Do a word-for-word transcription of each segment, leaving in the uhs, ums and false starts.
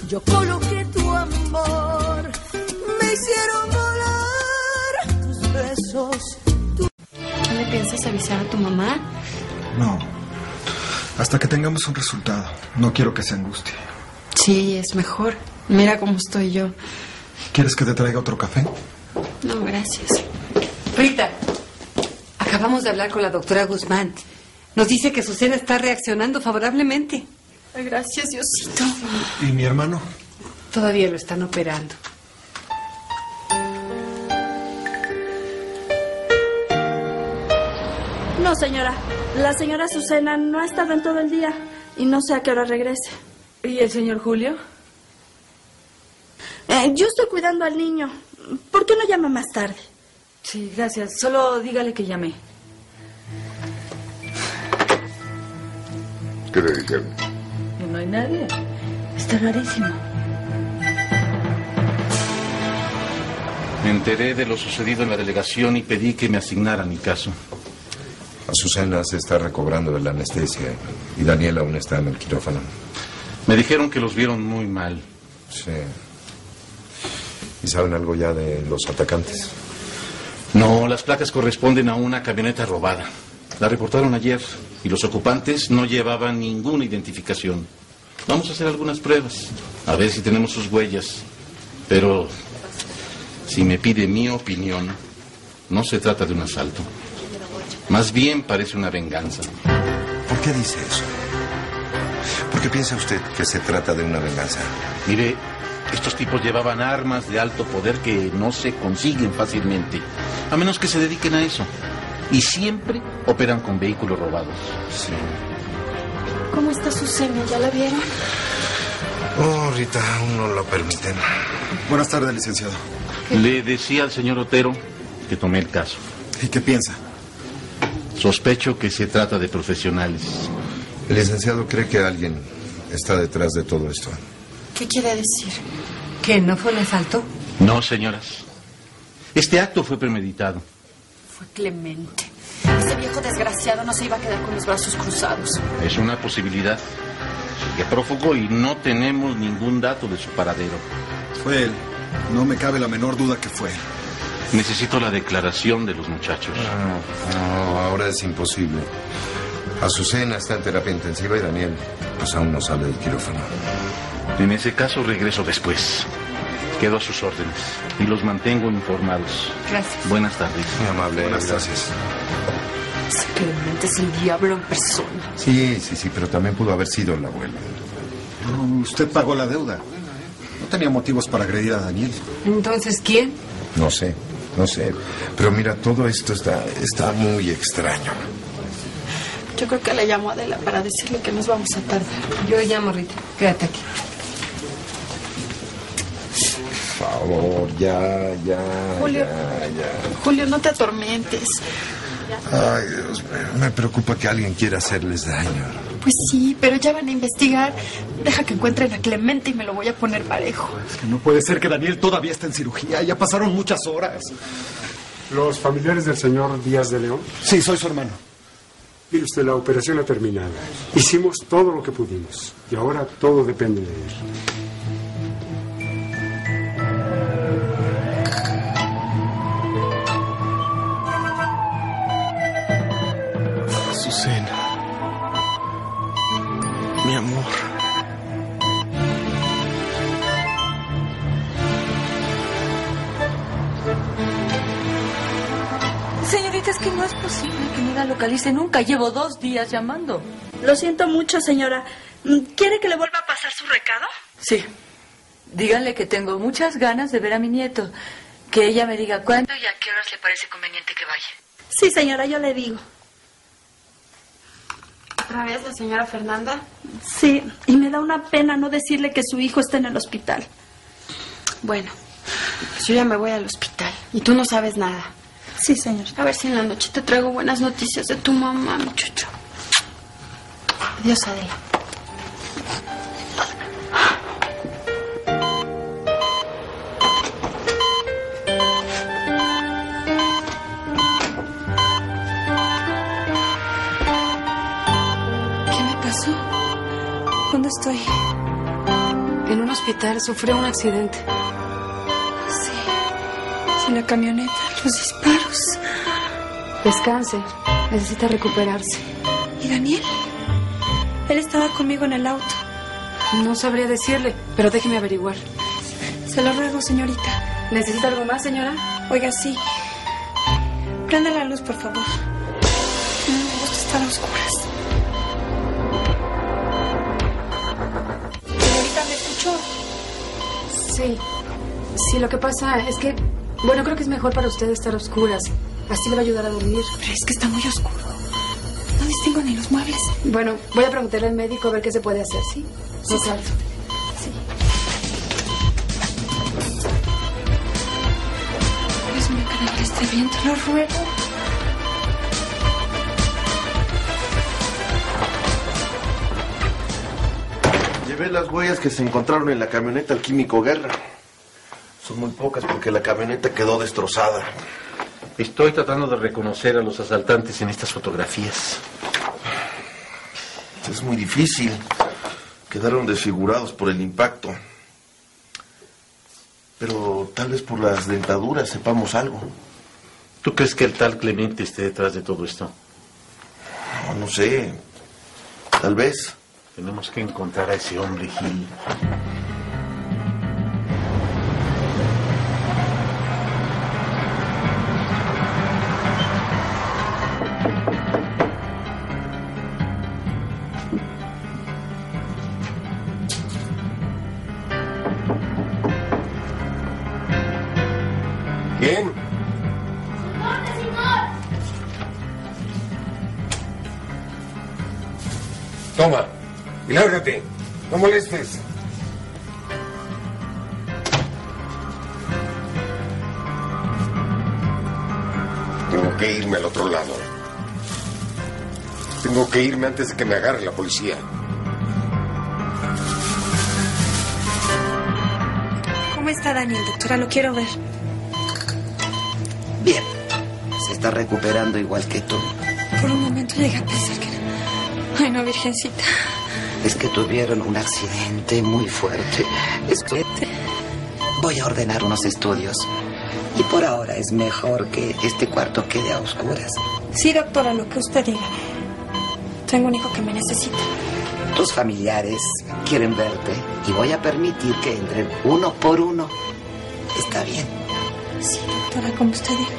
yo coloqué tu amor, me hicieron volar tus besos. Tu... ¿No le piensas avisar a tu mamá? No, hasta que tengamos un resultado. No quiero que se angustie. Sí, es mejor. Mira cómo estoy yo. ¿Quieres que te traiga otro café? No, gracias. Rita, acabamos de hablar con la doctora Guzmán. Nos dice que Susana está reaccionando favorablemente. Ay, gracias, Diosito. ¿Y mi hermano? Todavía lo están operando. No, señora. La señora Susana no ha estado en todo el día y no sé a qué hora regrese. ¿Y el señor Julio? Eh, yo estoy cuidando al niño. ¿Por qué no llama más tarde? Sí, gracias. Solo dígale que llamé. ¿Qué le dijeron? Que no hay nadie. Está rarísimo. Me enteré de lo sucedido en la delegación y pedí que me asignaran mi caso. Azucena se está recobrando de la anestesia y Daniel aún está en el quirófano. Me dijeron que los vieron muy mal. Sí. ¿Y saben algo ya de los atacantes? No, las placas corresponden a una camioneta robada. La reportaron ayer y los ocupantes no llevaban ninguna identificación. Vamos a hacer algunas pruebas, a ver si tenemos sus huellas. Pero si me pide mi opinión, no se trata de un asalto. Más bien parece una venganza. ¿Por qué dice eso? ¿Por qué piensa usted que se trata de una venganza? Mire, estos tipos llevaban armas de alto poder que no se consiguen fácilmente, a menos que se dediquen a eso. Y siempre operan con vehículos robados. Sí. ¿Cómo está Susana? ¿Ya la vieron? Oh, Rita, aún no lo permiten. Buenas tardes, licenciado. ¿Qué? Le decía al señor Otero que tomé el caso. ¿Y qué piensa? Sospecho que se trata de profesionales. El licenciado cree que alguien está detrás de todo esto. ¿Qué quiere decir? ¿Que no fue un asalto? No, señoras. Este acto fue premeditado. Fue Clemente. Ese viejo desgraciado no se iba a quedar con los brazos cruzados. Es una posibilidad. Sigue prófugo y no tenemos ningún dato de su paradero. Fue él. No me cabe la menor duda que fue él. Necesito la declaración de los muchachos. No, no, ahora es imposible. Azucena está en terapia intensiva y Daniel, pues aún no sale del quirófano. En ese caso regreso después. Quedo a sus órdenes y los mantengo informados. Gracias. Buenas tardes. Muy amable. Buenas gracias. Ese Clemente es el diablo en persona. Sí, sí, sí, pero también pudo haber sido el abuelo. No, usted pagó la deuda. No tenía motivos para agredir a Daniel. Entonces, ¿quién? No sé, no sé. Pero mira, todo esto está, está muy extraño. Yo creo que le llamo a Adela para decirle que nos vamos a tardar. Yo llamo, Rita. Quédate aquí. Por favor, ya, ya, Julio. ya, ya. Julio, no te atormentes. Ay, Dios mío, me preocupa que alguien quiera hacerles daño. Pues sí, pero ya van a investigar. Deja que encuentren a Clemente y me lo voy a poner parejo. Es que no puede ser que Daniel todavía esté en cirugía. Ya pasaron muchas horas. ¿Los familiares del señor Díaz de León? Sí, soy su hermano. Mire usted, la operación ha terminado. Hicimos todo lo que pudimos. Y ahora todo depende de él. Azucena. Mi amor. Señorita, es que no es posible que no la localice nunca. Llevo dos días llamando. Lo siento mucho, señora. ¿Quiere que le vuelva a pasar su recado? Sí. Díganle que tengo muchas ganas de ver a mi nieto. Que ella me diga cuándo y a qué horas le parece conveniente que vaya. Sí, señora, yo le digo. ¿Otra vez la señora Fernanda? Sí, y me da una pena no decirle que su hijo está en el hospital. Bueno, pues yo ya me voy al hospital. Y tú no sabes nada. Sí, señor. A ver si en la noche te traigo buenas noticias de tu mamá, mi chucho. Adiós, Adela. ¿Qué me pasó? ¿Dónde estoy? en un hospital, sufrió un accidente. Sí. Sí, la camioneta, los disparos. Descanse. Necesita recuperarse. ¿Y Daniel? Él estaba conmigo en el auto. No sabría decirle, pero déjeme averiguar. Se lo ruego, señorita. ¿Necesita algo más, señora? Oiga, sí. Prenda la luz, por favor. No me gusta estar a oscuras. Señorita, ¿me escuchó? Sí. Sí, lo que pasa es que... Bueno, creo que es mejor para usted estar a oscuras. Así le va a ayudar a dormir. Pero es que está muy oscuro. No distingo ni los muebles. Bueno, voy a preguntarle al médico a ver qué se puede hacer, ¿sí? Sí, No sí. salto. Sí. Dios mío, que no esté bien, te lo ruego. Llevé las huellas que se encontraron en la camioneta al Químico Guerra. Son muy pocas porque la camioneta quedó destrozada. Estoy tratando de reconocer a los asaltantes en estas fotografías. Es muy difícil. Quedaron desfigurados por el impacto. Pero tal vez por las dentaduras sepamos algo. ¿Tú crees que el tal Clemente esté detrás de todo esto? No, no sé. Tal vez. Tenemos que encontrar a ese hombre, Gil. ¿Quién? Toma, y lárgate. No molestes. Tengo que irme al otro lado. Tengo que irme antes de que me agarre la policía. ¿Cómo está Daniel, doctora? Lo quiero ver. Bien. Se está recuperando igual que tú. Por un momento llegué a pensar que... Ay, no, virgencita. Es que tuvieron un accidente muy fuerte. Es que voy a ordenar unos estudios. Y por ahora es mejor que este cuarto quede a oscuras. Sí, doctora, lo que usted diga. Tengo un hijo que me necesita. Tus familiares quieren verte y voy a permitir que entren uno por uno. ¿Está bien? Sí, doctora, como usted diga.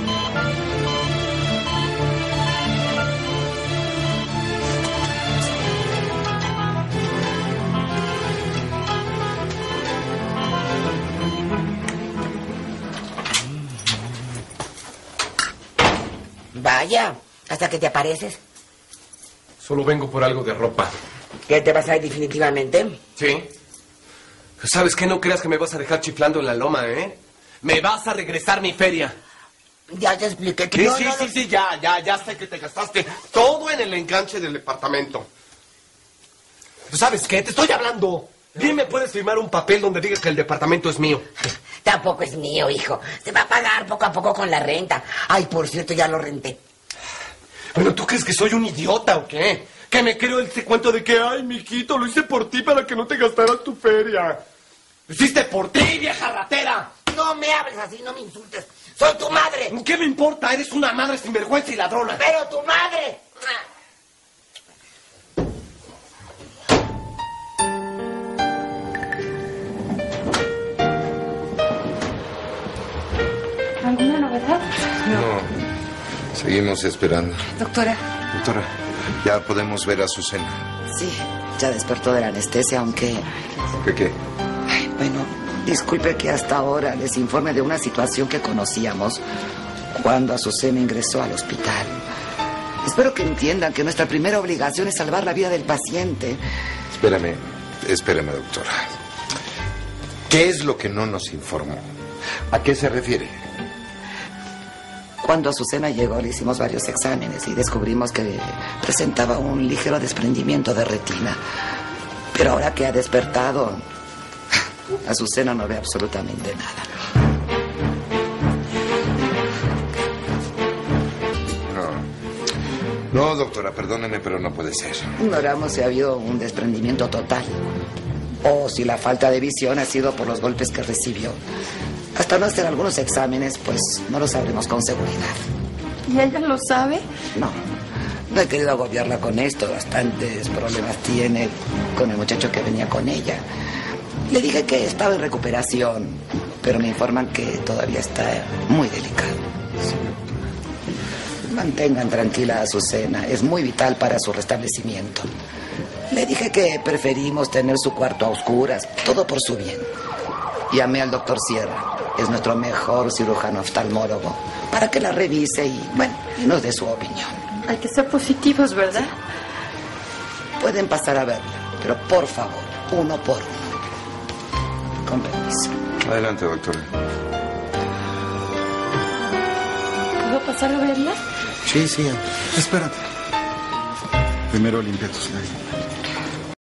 Vaya, ¿hasta que te apareces? Solo vengo por algo de ropa. ¿Qué te vas a ir definitivamente? ¿Sí? ¿Sabes qué? No creas que me vas a dejar chiflando en la loma, ¿eh? Me vas a regresar mi feria. Ya te expliqué que Sí, no, sí, no, sí, no. sí, ya, ya, ya sé que te gastaste todo en el enganche del departamento. ¿Sabes qué? Te estoy hablando. Bien me puedes firmar un papel donde diga que el departamento es mío. Tampoco es mío, hijo. Se va a pagar poco a poco con la renta. Ay, por cierto, ya lo renté. Bueno, ¿tú crees que soy un idiota o qué? Que me creo ese cuento de que, ay, mijito, lo hice por ti para que no te gastaras tu feria. Lo hiciste por ti, vieja ratera. No me hables así, no me insultes. ¡Soy tu madre! ¿Qué me importa? Eres una madre sinvergüenza y ladrona. ¡Pero tu madre! ¿Alguna novedad? No. Seguimos esperando. Doctora. Doctora, ya podemos ver a Susana. Sí, ya despertó de la anestesia, aunque... ¿Qué qué? Ay, bueno, disculpe que hasta ahora les informe de una situación que conocíamos cuando Azucena ingresó al hospital. Espero que entiendan que nuestra primera obligación es salvar la vida del paciente. Espérame, espérame, doctora. ¿Qué es lo que no nos informó? ¿A qué se refiere? Cuando Azucena llegó le hicimos varios exámenes y descubrimos que presentaba un ligero desprendimiento de retina. Pero ahora que ha despertado, Azucena no ve absolutamente nada. No, doctora, perdóneme, pero no puede ser. Ignoramos si ha habido un desprendimiento total. o si la falta de visión ha sido por los golpes que recibió. Hasta no hacer algunos exámenes, pues no lo sabremos con seguridad. ¿Y ella lo sabe? No, no he querido agobiarla con esto. Bastantes problemas tiene con el muchacho que venía con ella. Le dije que estaba en recuperación, pero me informan que todavía está muy delicado. Mantengan tranquila a Azucena, es muy vital para su restablecimiento. Le dije que preferimos tener su cuarto a oscuras, todo por su bien. Llamé al doctor Sierra, es nuestro mejor cirujano oftalmólogo, para que la revise y, bueno, y nos dé su opinión. Hay que ser positivos, ¿verdad? Sí. Pueden pasar a verla, pero por favor, uno por uno. Con permiso. Adelante, doctora. ¿Puedo pasar a verla? Sí, sí. Espérate. Primero limpia tus lágrimas.